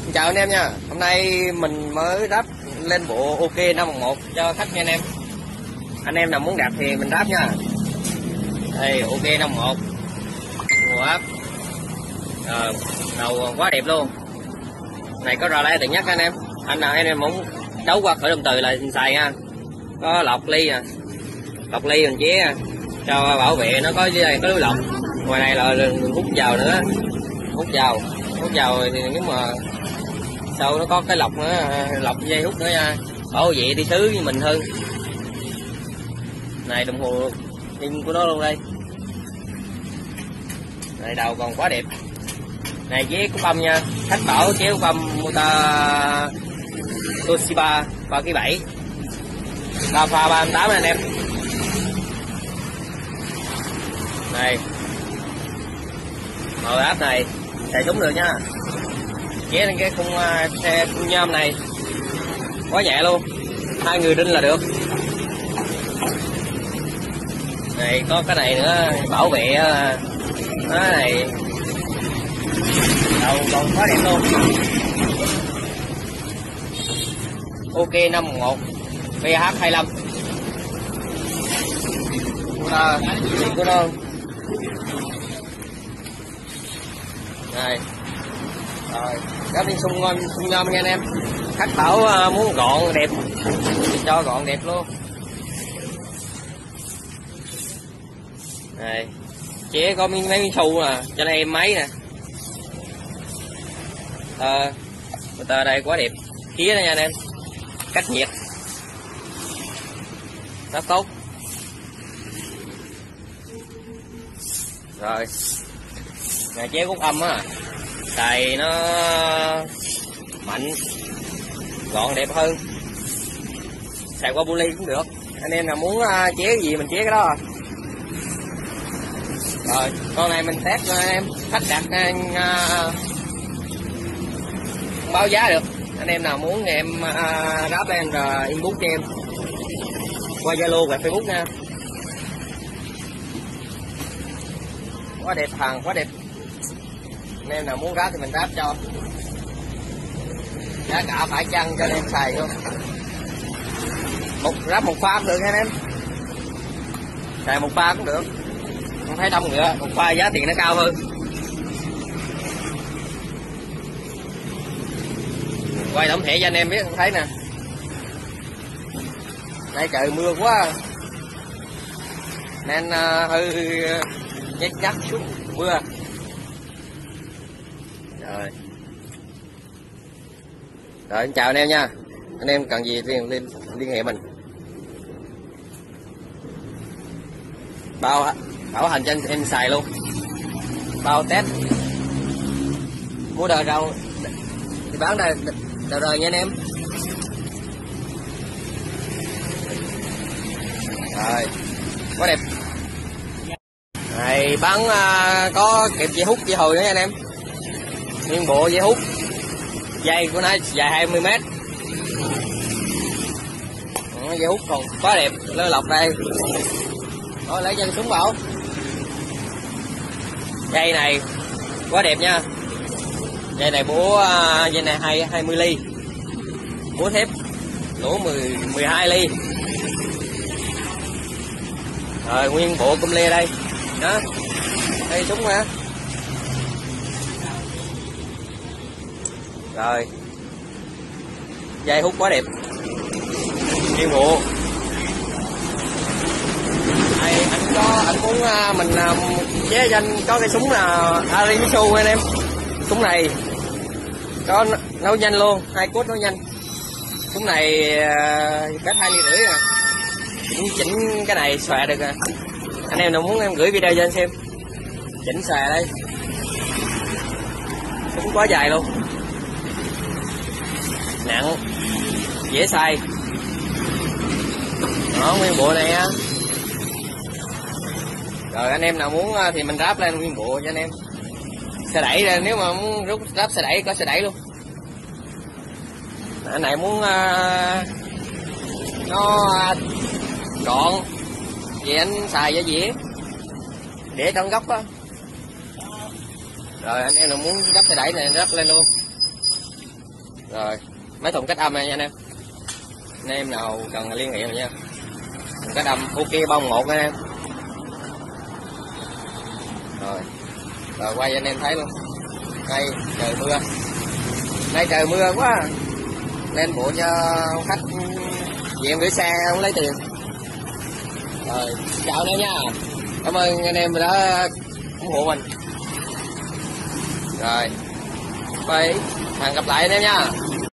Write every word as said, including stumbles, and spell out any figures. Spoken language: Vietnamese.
Chào anh em nha. Hôm nay mình mới ráp lên bộ OK năm một một cho khách nha anh em. Anh em nào muốn đặt thì mình ráp nha. Đây OK năm một một. Ngồi áp. Ờ, đầu quá đẹp luôn. Này có rò le tự nhất anh em. Anh nào anh em muốn đấu qua khởi động từ là xài nha. Có lọc ly nè. Lọc ly mình chế cho bảo vệ nó có dưới đây có lưới lọc. Ngoài này là hút vào nữa. Hút vào. Hút vào thì nếu mà sau nó có cái lọc nữa, lọc dây hút nữa nha, bảo vệ đi thứ như mình hơn. Này đồng hồ pin của nó luôn đây. Này đầu còn quá đẹp. Này với cúc âm nha, khách bảo chế cúc âm motor Toshiba ba ký bảy, ba pha ba mươi tám anh em. Này màu áp này xài súng được nha. Chế lên cái khung xe khung nhôm này quá nhẹ luôn, hai người đinh là được. Này có cái này nữa bảo vệ nó này, đầu còn quá đẹp luôn. OK năm một một B H hai mươi lăm à, của nó này. Rồi gắp lên xung xung nhôm nha anh em. Khách bảo uh, muốn gọn đẹp thì cho gọn đẹp luôn. Này chế có miếng mấy miếng xu nè cho nên em máy nè. Ờ motor đây quá đẹp. Khía đây nha anh em. Cách nhiệt rất tốt. Rồi này chế cúc âm á, xài nó mạnh gọn đẹp hơn, xài qua poly cũng được. Anh em nào muốn chế cái gì mình chế cái đó. Rồi con này mình test cho anh em, khách đặt uh, báo giá được. Anh em nào muốn thì em uh, đáp lên rồi inbox cho em qua Zalo và Facebook nha. Quá đẹp, hàng quá đẹp. Anh em nào muốn ráp thì mình ráp cho. Giá cả phải chăng cho anh em xài luôn. Một ráp một pha cũng được anh em. Xài một pha cũng được. Không thấy đông nữa, một pha giá tiền nó cao hơn. Quay tổng thể cho anh em biết không thấy nè. Đây trời mưa quá nên uh, hơi nhét nhắc xuống mưa. Rồi. Rồi em chào anh em nha. Anh em cần gì liên liên, liên hệ mình. Bao bảo hành cho anh em xài luôn. Bao test. Mua đời đâu thì bán đời đời đời nha anh em. Rồi. Quá đẹp. Này bán uh, có kẹp dây hút dây hồi nữa nha anh em. Nguyên bộ dây hút, dây của nó dài hai mươi mét. Đó, dây hút còn quá đẹp, lơ lọc đây. Đó, lấy chân súng bảo. Dây này quá đẹp nha. Dây này búa uh, dây này hai hai mươi ly, búa thép lỗ mười mười hai ly. Rồi nguyên bộ cum lê đây. Đó, đây súng hả. Rồi dây hút quá đẹp, nguyên bộ. Đây, anh có anh muốn uh, mình uh, chế cho anh có cái súng là Arimitsu anh em. Súng này có nấu nhanh luôn, hai cốt nấu nhanh. Súng này uh, cách hai ly rưỡi à. Chỉnh, chỉnh cái này xòe được à. Anh em nào muốn em gửi video cho anh xem. Chỉnh xòe đây. Súng quá dài luôn, nặng, dễ xài. Đó nguyên bộ này á. Rồi anh em nào muốn thì mình ráp lên nguyên bộ cho anh em. Xe đẩy ra, nếu mà muốn rút ráp xe đẩy có xe đẩy luôn. Anh này muốn uh, nó uh, gọn vậy anh xài cho dễ để trong góc á. Rồi anh em nào muốn ráp xe đẩy này ráp lên luôn. Rồi mấy thùng cách âm này nha anh em, anh em nào cần liên hệ rồi nha. Thùng cách âm ok bông một anh em. Rồi rồi quay cho anh em thấy luôn. Đây trời mưa, nay trời mưa quá lên bộ cho khách về em gửi xe không lấy tiền. Rồi chào anh em nha, cảm ơn anh em đã ủng hộ mình. Rồi bye, hẹn gặp lại anh em nha.